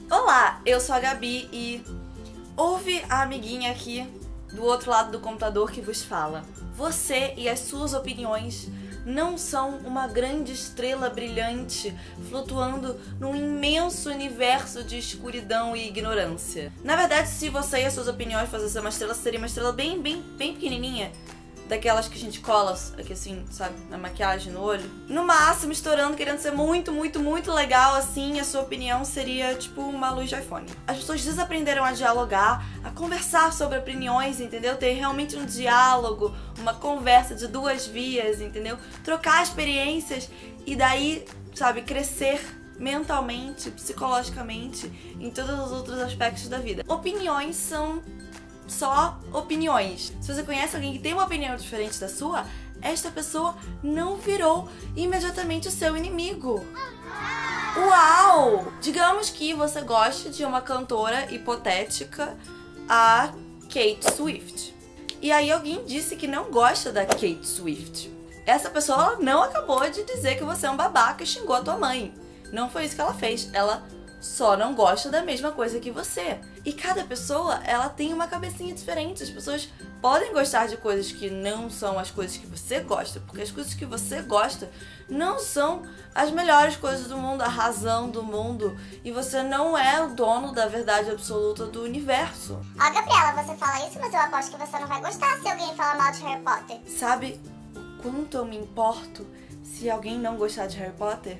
Olá, eu sou a Gabi e ouve a amiguinha aqui do outro lado do computador que vos fala. Você e as suas opiniões não são uma grande estrela brilhante flutuando num imenso universo de escuridão e ignorância. Na verdade, se você e as suas opiniões fossem ser uma estrela, seria uma estrela bem pequenininha, daquelas que a gente cola aqui assim, sabe, na maquiagem, no olho. No máximo, estourando, querendo ser muito legal, assim, a sua opinião seria tipo uma luz de iPhone. As pessoas desaprenderam a dialogar, a conversar sobre opiniões, entendeu? Ter realmente um diálogo, uma conversa de duas vias, entendeu? Trocar experiências e daí, sabe, crescer mentalmente, psicologicamente, em todos os outros aspectos da vida. Opiniões são só opiniões. Se você conhece alguém que tem uma opinião diferente da sua, esta pessoa não virou imediatamente o seu inimigo. Uau! Digamos que você goste de uma cantora hipotética, a Kate Swift. E aí alguém disse que não gosta da Kate Swift. Essa pessoa não acabou de dizer que você é um babaca e xingou a tua mãe. Não foi isso que ela fez. Ela só não gosta da mesma coisa que você. E cada pessoa, ela tem uma cabecinha diferente. As pessoas podem gostar de coisas que não são as coisas que você gosta, porque as coisas que você gosta não são as melhores coisas do mundo, a razão do mundo, e você não é o dono da verdade absoluta do universo. Ó, Gabriela, você fala isso, mas eu aposto que você não vai gostar se alguém falar mal de Harry Potter. Sabe o quanto eu me importo se alguém não gostar de Harry Potter?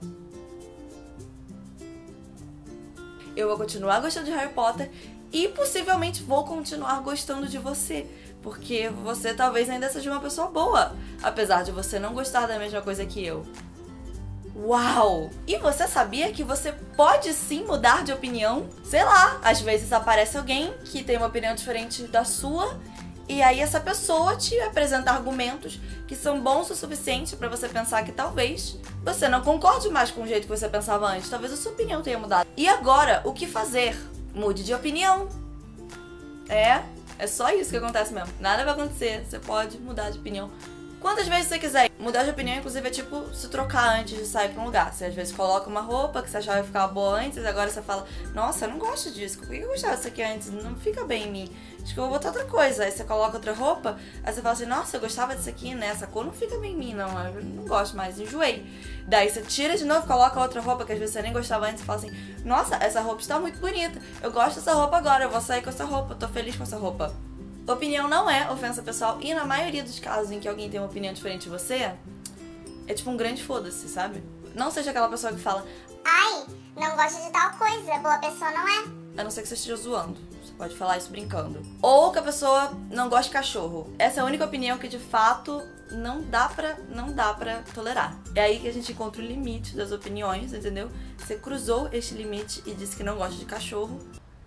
Eu vou continuar gostando de Harry Potter e possivelmente vou continuar gostando de você, porque você talvez ainda seja uma pessoa boa, apesar de você não gostar da mesma coisa que eu. Uau! E você sabia que você pode sim mudar de opinião? Sei lá, às vezes aparece alguém que tem uma opinião diferente da sua e aí essa pessoa te apresenta argumentos que são bons o suficiente pra você pensar que talvez você não concorde mais com o jeito que você pensava antes. Talvez a sua opinião tenha mudado. E agora, o que fazer? Mude de opinião. É só isso que acontece mesmo. Nada vai acontecer. Você pode mudar de opinião quantas vezes você quiser. Mudar de opinião, inclusive, é tipo se trocar antes de sair pra um lugar. Você às vezes coloca uma roupa que você achava que ficava boa antes, agora você fala, nossa, eu não gosto disso. Por que eu gostava disso aqui antes? Não fica bem em mim. Acho que eu vou botar outra coisa. Aí você coloca outra roupa, aí você fala assim, nossa, eu gostava disso aqui, né? Essa cor não fica bem em mim, não. Eu não gosto mais, enjoei. Daí você tira de novo, coloca outra roupa que às vezes você nem gostava antes e fala assim, nossa, essa roupa está muito bonita. Eu gosto dessa roupa agora, eu vou sair com essa roupa, eu tô feliz com essa roupa. Opinião não é ofensa pessoal e na maioria dos casos em que alguém tem uma opinião diferente de você, é tipo um grande foda-se, sabe? Não seja aquela pessoa que fala, ai, não gosta de tal coisa, boa pessoa não é. A não ser que você esteja zoando. Você pode falar isso brincando. Ou que a pessoa não gosta de cachorro. Essa é a única opinião que de fato não dá pra tolerar. É aí que a gente encontra o limite das opiniões, entendeu? Você cruzou este limite e disse que não gosta de cachorro,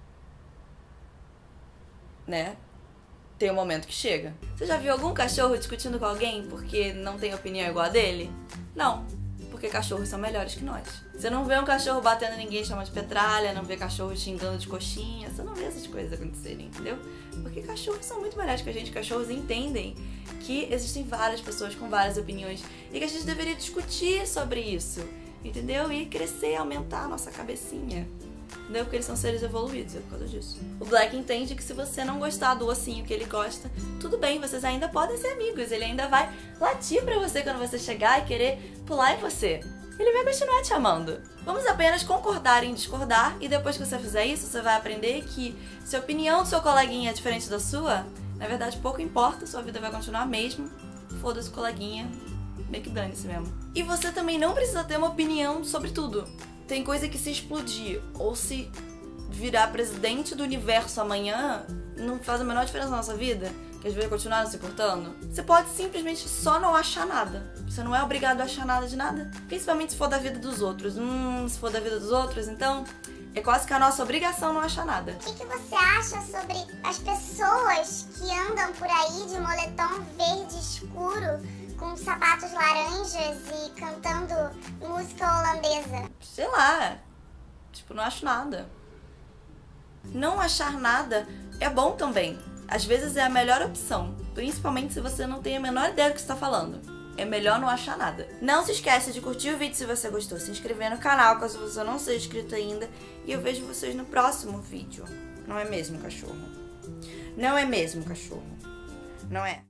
né? Tem um momento que chega. Você já viu algum cachorro discutindo com alguém porque não tem opinião igual a dele? Não, porque cachorros são melhores que nós. Você não vê um cachorro batendo ninguém, chama de petralha, não vê cachorro xingando de coxinha, você não vê essas coisas acontecerem, entendeu? Porque cachorros são muito melhores que a gente, cachorros entendem que existem várias pessoas com várias opiniões e que a gente deveria discutir sobre isso, entendeu? E crescer, aumentar a nossa cabecinha. Entendeu? Porque eles são seres evoluídos, é por causa disso. O Black entende que se você não gostar do ossinho que ele gosta, tudo bem, vocês ainda podem ser amigos. Ele ainda vai latir pra você quando você chegar e querer pular em você. Ele vai continuar te amando. Vamos apenas concordar em discordar e depois que você fizer isso, você vai aprender que se a opinião do seu coleguinha é diferente da sua, na verdade pouco importa, sua vida vai continuar mesmo. Foda-se, coleguinha, meio que dane-se mesmo. E você também não precisa ter uma opinião sobre tudo. Tem coisa que se explodir ou se virar presidente do universo amanhã não faz a menor diferença na nossa vida, que às vezes continuar se cortando. Você pode simplesmente só não achar nada. Você não é obrigado a achar nada de nada, principalmente se for da vida dos outros. Se for da vida dos outros, então é quase que a nossa obrigação não achar nada. O que você acha sobre as pessoas que andam por aí de moletom verde escuro, com sapatos laranjas e cantando música holandesa? Sei lá, tipo, não acho nada. Não achar nada é bom também. Às vezes é a melhor opção, principalmente se você não tem a menor ideia do que você está falando. é melhor não achar nada. Não se esqueça de curtir o vídeo se você gostou, se inscrever no canal caso você não seja inscrito ainda. E eu vejo vocês no próximo vídeo. Não é mesmo, cachorro? Não é mesmo, cachorro? Não é?